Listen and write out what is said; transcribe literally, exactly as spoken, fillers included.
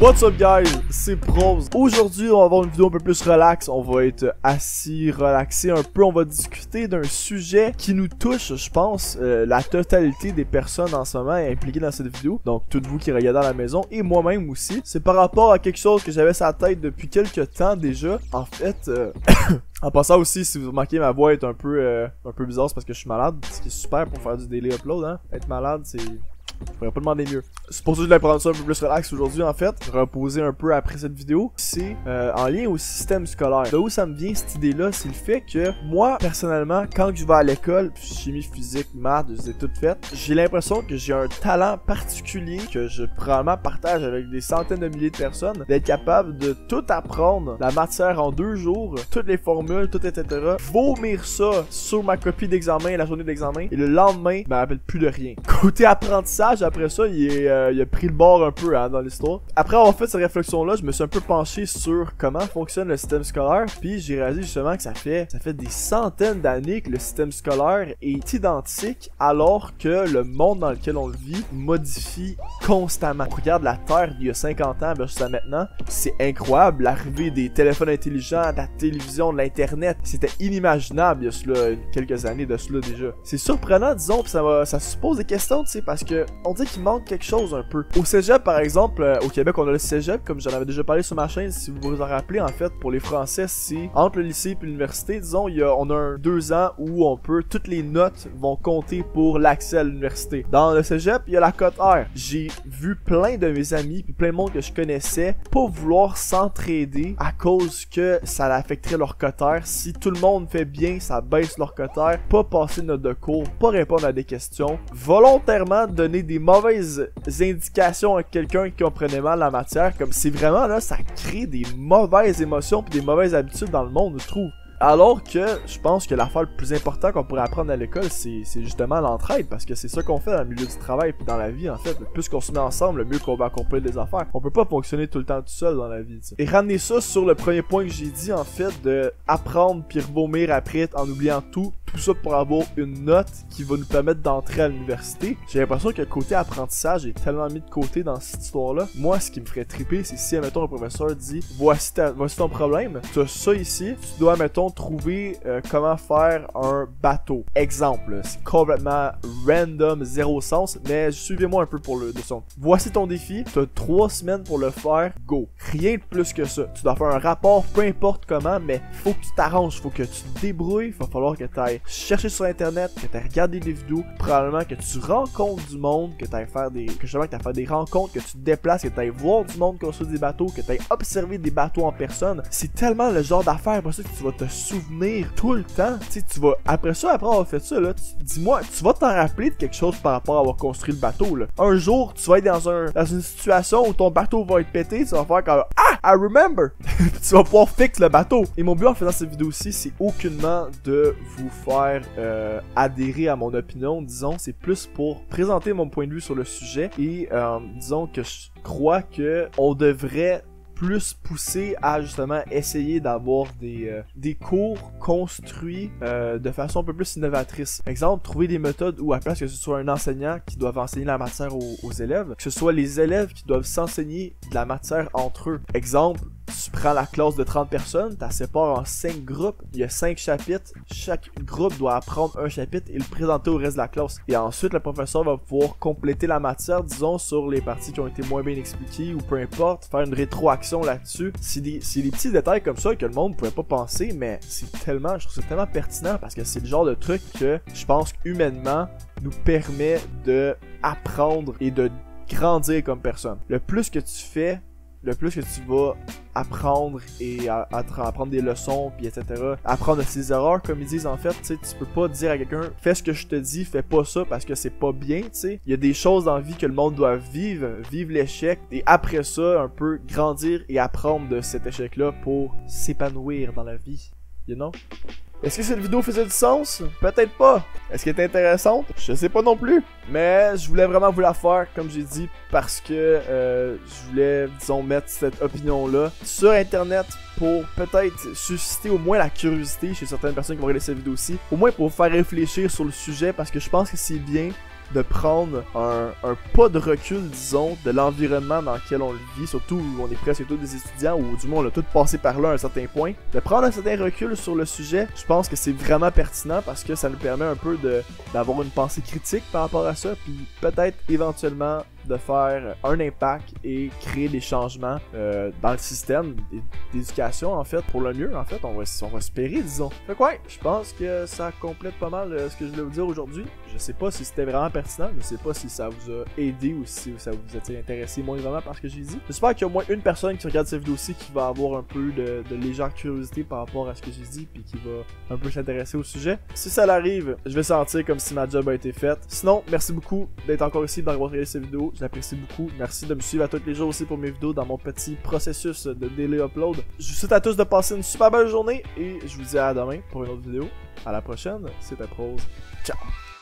What's up guys, c'est Prose. Aujourd'hui on va avoir une vidéo un peu plus relax. On va être assis, relaxé un peu. On va discuter d'un sujet qui nous touche, je pense, euh, la totalité des personnes en ce moment impliquées dans cette vidéo. Donc toutes vous qui regardez à la maison et moi-même aussi. C'est par rapport à quelque chose que j'avais sur la tête depuis quelques temps déjà. En fait, euh... en passant aussi, si vous remarquez ma voix est un peu, euh, un peu bizarre, c'est parce que je suis malade. Ce qui est super pour faire du daily upload, hein. Être malade, c'est... Je pourrais pas demander mieux. C'est pour ça que je voulais prendre ça un peu plus relax aujourd'hui en fait. Reposer un peu après cette vidéo. C'est euh, en lien au système scolaire. De où ça me vient cette idée-là, c'est le fait que moi, personnellement, quand je vais à l'école, chimie, physique, maths, je les ai toutes faites, j'ai l'impression que j'ai un talent particulier que je probablement partage avec des centaines de milliers de personnes, d'être capable de tout apprendre, la matière en deux jours, toutes les formules, tout et cetera. Vomir ça sur ma copie d'examen, la journée d'examen, et le lendemain, je me rappelle plus de rien. Côté apprentissage, après ça, il, est, euh, il a pris le bord un peu hein, dans l'histoire. Après avoir fait cette réflexion-là, je me suis un peu penché sur comment fonctionne le système scolaire. Puis j'ai réalisé justement que ça fait, ça fait des centaines d'années que le système scolaire est identique, alors que le monde dans lequel on le vit modifie constamment. On regarde la Terre d'il y a cinquante ans jusqu'à maintenant, c'est incroyable. L'arrivée des téléphones intelligents, de la télévision, de l'internet, c'était inimaginable il y a cela, quelques années de cela déjà. C'est surprenant, disons, puis ça, va, ça se pose des questions, tu sais, parce que on dit qu'il manque quelque chose un peu. Au cégep, par exemple, euh, au Québec, on a le cégep, comme j'en avais déjà parlé sur ma chaîne, si vous vous en rappelez, en fait, pour les Français, c'est entre le lycée et l'université, disons, il y a, on a un deux ans où on peut, toutes les notes vont compter pour l'accès à l'université. Dans le cégep, il y a la cote R. J'ai vu plein de mes amis, puis plein de monde que je connaissais, pas vouloir s'entraider à cause que ça affecterait leur cote R. Si tout le monde fait bien, ça baisse leur cote R. Pas passer de notes de cours, pas répondre à des questions, volontairement donner des mauvaises indications à quelqu'un qui comprenait mal la matière, comme c'est vraiment là, ça crée des mauvaises émotions puis des mauvaises habitudes dans le monde, je trouve. Alors que je pense que l'affaire le plus importante qu'on pourrait apprendre à l'école, c'est justement l'entraide, parce que c'est ça qu'on fait dans le milieu du travail puis dans la vie en fait. Le plus qu'on se met ensemble, le mieux qu'on va accomplir des affaires. On peut pas fonctionner tout le temps tout seul dans la vie, t'sais. Et ramener ça sur le premier point que j'ai dit en fait, de apprendre puis vomir après en oubliant tout, tout ça pour avoir une note qui va nous permettre d'entrer à l'université. J'ai l'impression que le côté apprentissage est tellement mis de côté dans cette histoire-là. Moi, ce qui me ferait triper, c'est si, admettons, un professeur dit « Voici, ta, voici ton problème, tu as ça ici, tu dois, admettons, trouver euh, comment faire un bateau. » Exemple, c'est complètement random, zéro sens, mais suivez-moi un peu pour le son. Voici ton défi, tu as trois semaines pour le faire, go. Rien de plus que ça. Tu dois faire un rapport, peu importe comment, mais faut que tu t'arranges, faut que tu te débrouilles, il va falloir que tu ailles chercher sur internet, que tu ailles regarder des vidéos, probablement que tu rencontres du monde, que tu ailles faire des, que justement que tu ailles faire des rencontres, que tu te déplaces, que tu ailles voir du monde construire des bateaux, que tu ailles observer des bateaux en personne. C'est tellement le genre d'affaire après ça que tu vas te souvenir tout le temps. Tu sais, tu vas, après ça, après avoir fait ça, là, dis-moi, tu vas t'en rappeler de quelque chose par rapport à avoir construit le bateau, là. Un jour, tu vas être dans un, dans une situation où ton bateau va être pété, tu vas faire comme, ah, I remember! Tu vas pouvoir fixer le bateau. Et mon but en faisant cette vidéo-ci, c'est aucunement de vous faire euh, adhérer à mon opinion, disons, c'est plus pour présenter mon point de vue sur le sujet et euh, disons que je crois que on devrait plus pousser à justement essayer d'avoir des, euh, des cours construits euh, de façon un peu plus innovatrice. Exemple, trouver des méthodes où à place que ce soit un enseignant qui doit enseigner la matière aux, aux élèves, que ce soit les élèves qui doivent s'enseigner de la matière entre eux. Exemple, tu prends la classe de trente personnes, tu la sépares en cinq groupes, il y a cinq chapitres, chaque groupe doit apprendre un chapitre et le présenter au reste de la classe. Et ensuite, le professeur va pouvoir compléter la matière, disons, sur les parties qui ont été moins bien expliquées ou peu importe, faire une rétroaction là-dessus. C'est des, des petits détails comme ça que le monde ne pouvait pas penser, mais c'est tellement, je trouve ça tellement pertinent parce que c'est le genre de truc que je pense humainement nous permet de apprendre et de grandir comme personne. Le plus que tu fais, le plus que tu vas apprendre et à, à apprendre des leçons puis et cetera. Apprendre de ses erreurs, comme ils disent en fait, tu sais, tu peux pas dire à quelqu'un fais ce que je te dis, fais pas ça parce que c'est pas bien, tu sais. Il y a des choses dans la vie que le monde doit vivre, vivre l'échec et après ça un peu grandir et apprendre de cet échec-là pour s'épanouir dans la vie, you know? Est-ce que cette vidéo faisait du sens? Peut-être pas. Est-ce qu'elle est intéressante? Je sais pas non plus. Mais je voulais vraiment vous la faire, comme j'ai dit, parce que euh, je voulais, disons, mettre cette opinion-là sur Internet pour peut-être susciter au moins la curiosité chez certaines personnes qui vont regarder cette vidéo-ci. Au moins pour vous faire réfléchir sur le sujet, parce que je pense que c'est bien de prendre un, un pas de recul, disons, de l'environnement dans lequel on le vit, surtout où on est presque tous des étudiants, ou du moins on a tous passé par là à un certain point. De prendre un certain recul sur le sujet, je pense que c'est vraiment pertinent parce que ça nous permet un peu de d'avoir une pensée critique par rapport à ça, puis peut-être éventuellement de faire un impact et créer des changements euh, dans le système d'éducation, en fait, pour le mieux, en fait, on va, on va espérer, disons. Fait quoi, ouais, je pense que ça complète pas mal euh, ce que je voulais vous dire aujourd'hui. Je sais pas si c'était vraiment pertinent, je sais pas si ça vous a aidé ou si ça vous a intéressé moins vraiment par ce que j'ai dit. J'espère qu'il y a au moins une personne qui regarde cette vidéo aussi qui va avoir un peu de, de légère curiosité par rapport à ce que j'ai dit, puis qui va un peu s'intéresser au sujet. Si ça l'arrive, je vais sentir comme si ma job a été faite. Sinon, merci beaucoup d'être encore ici, d'avoir regardé cette vidéo. Je l'apprécie beaucoup. Merci de me suivre à tous les jours aussi pour mes vidéos dans mon petit processus de daily upload. Je vous souhaite à tous de passer une super belle journée et je vous dis à demain pour une autre vidéo. À la prochaine, c'était Prose. Ciao!